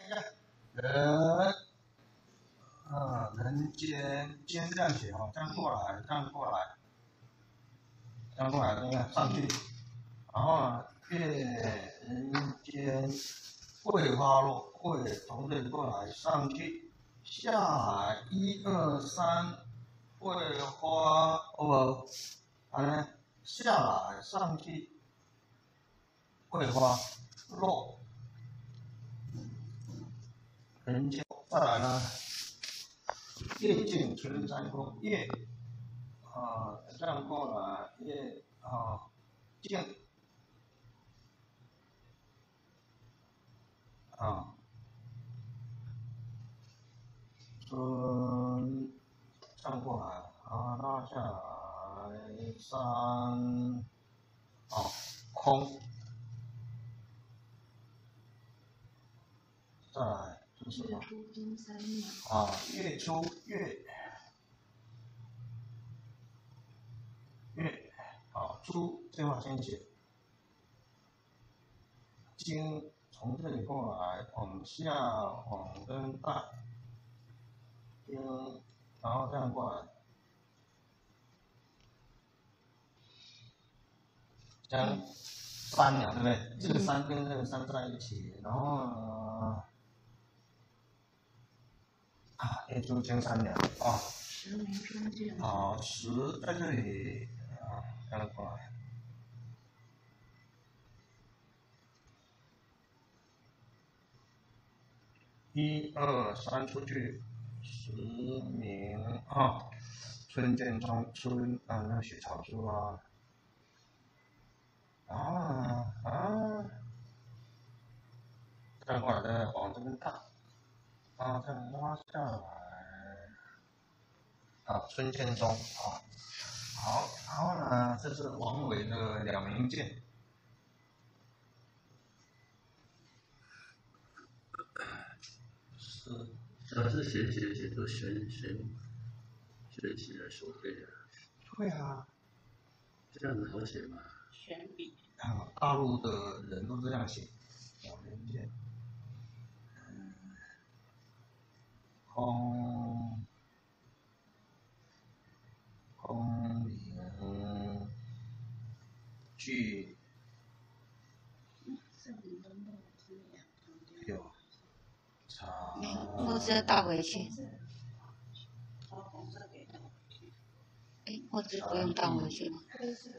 人人间间这样写哦，这样过来，这样过来，这样过来，你看上去，然后呢，月人间桂花落，桂从这里过来上去，下来1、2、3，桂花哦，下来上去，桂花落，人间再来呢，夜见春山空，夜这样过来，夜见春这样过来，拉下来山空，再来是什么？月出月出这话先写，经从这里过来往下往跟大，经然后这样过来，将三了，对不对？这个三跟这个三在一起，然后呢也就将三了十没中间十在这里这样过来。1、2、3出去，十名春见中春那写草书这样过来再往这边大，这样拉下来，春见中好，然后呢，这是王维的两名剑。 这是写都选起来手背啊。 对啊， 这样子好写吗？ 选笔。 大陆的人都这样写，两名剑。空灵具有长， 我只倒回去。我只不用倒回去吗？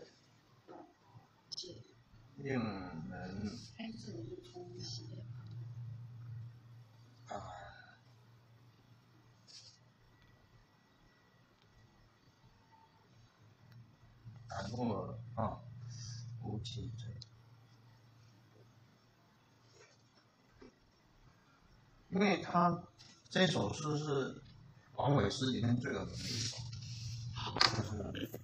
令人感悟无其者，因为他这首诗是王维诗里面最有名的一首，就是